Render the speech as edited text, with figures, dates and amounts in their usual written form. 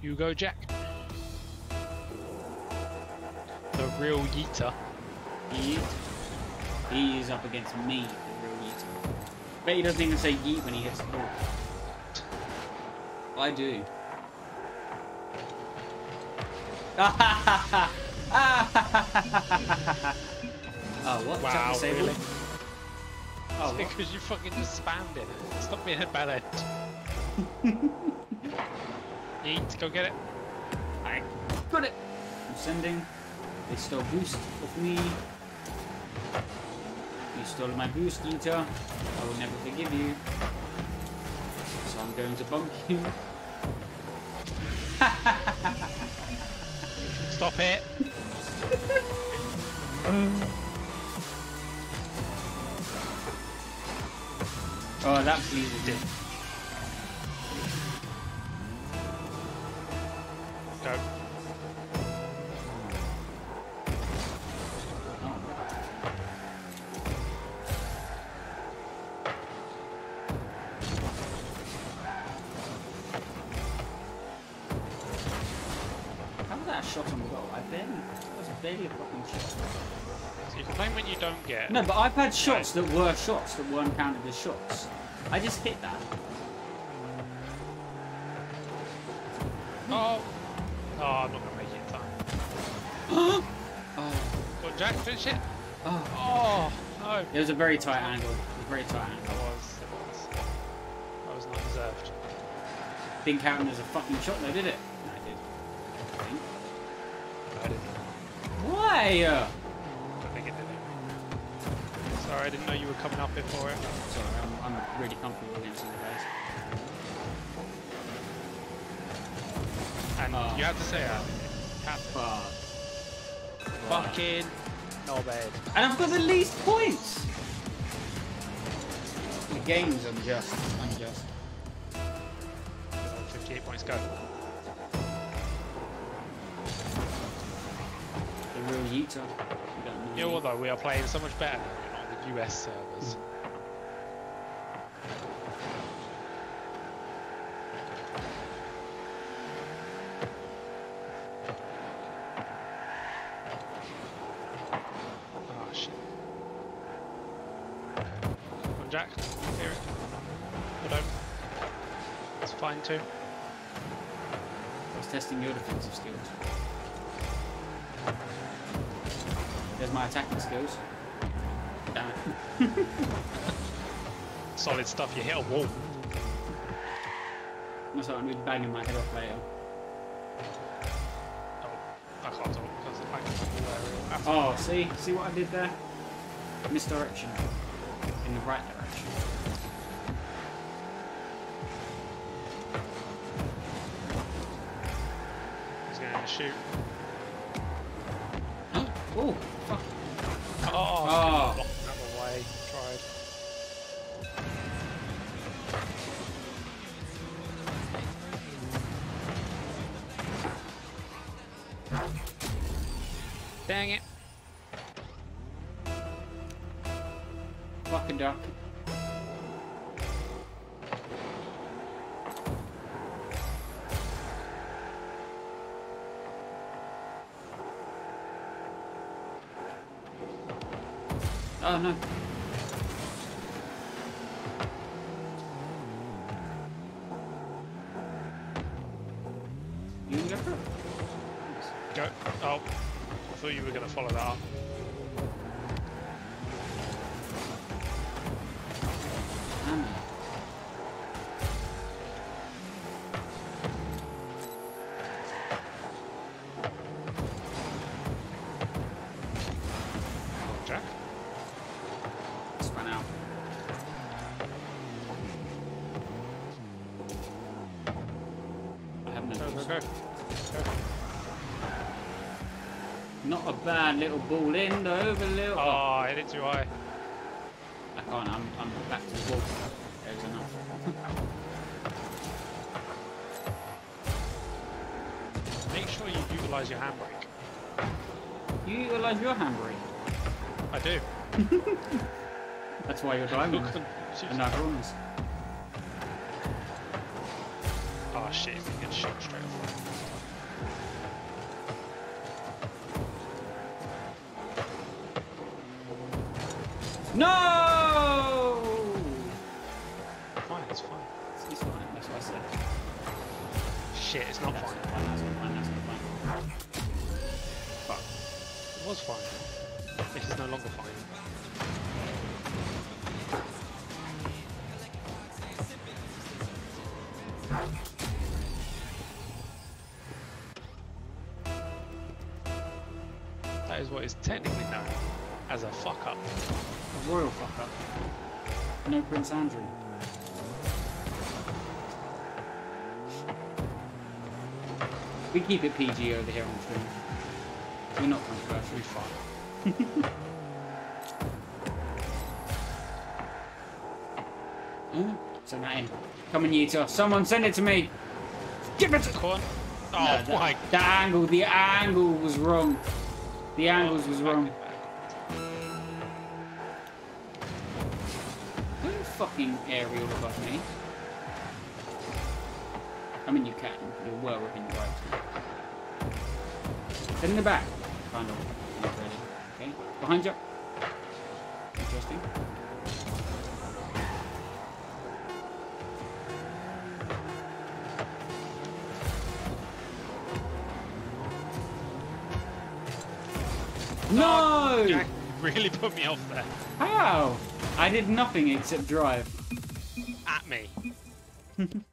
You go, Jack. The real Yeeter. He is up against me, the real Yeeter. Bet he doesn't even say yeet when he hits the ball. I do. Oh, what? Wow, really? Oh, It's because you fucking just spammed it. Stop being a bad end. Yeet, go get it. I got it. I'm sending. They stole boost of me. You stole my boost, Yeeter. I will never forgive you. So I'm going to bump you. Stop it. Oh, that pleases it. Go. How was that a shot on goal? That was barely a fucking shot. So you complain when you don't get. No, but I've had shots that were shots that weren't counted as shots. I just hit that. Oh. Oh, I'm not gonna make it in time. Oh. Go on, Jack, finish it. Oh. Oh, no. It was a very tight angle. It was a very tight It angle. was. That was not deserved. Didn't count as a fucking shot though, did it? No, it did. I think. I didn't. Why? I don't think it did. Sorry, I didn't know you were coming up here for it. Sorry, I'm really comfortable against you guys. And you have to say fucking no bad. And I've got the least points! The game's unjust. 58 points, go. The real Yeeter. You know what though, we are playing so much better on the US servers. Oh shit. Come on, Jack, hear it. Or don't. It's fine too. I was testing your defensive skills. There's my attacking skills. Damn it. Solid stuff, you hit a wall. That's what I'm going to be banging my head off later. Oh, I can't talk because the back is Oh, see what I did there? Misdirection. In the right direction. He's going to shoot. Oh, fuck. Oh, Oh. out of the way. Tried. Dang it. Fucking duck. Oh no. You gonna go for it? Go. Oh, I thought you were going to follow that up. Damn it. Jack? Spun out. I have no Go, juice. go, go. Not a bad little ball in, though, but a little. Oh, I hit it too high. I can't, I'm back to the ball. There's enough. Make sure you utilise your handbrake. You utilise your handbrake. I do. That's why you're driving. And not runs. Oh shit, he gets shot straight off. No! Fine, it's fine. It's fine, that's what I said. Shit, it's not That's fine. not fine, that's not fine, that's not fine. Fuck. It was fine. This is no longer fine. That is what is technically known as a fuck up. A royal fuck up. No Prince Andrew. We keep it PG over here on stream. We're not controversial. We fine. Send that in. Come on, Yuta. Someone send it to me. Give it to... Come on. Oh No, my the angle was wrong. The angles was wrong. Put a fucking aerial above me. I mean, you can. You're well within your rights. Head in the back. Kind of. Not really. Okay. Behind you. Interesting. No! Jack really put me off there. How? I did nothing except drive. At me.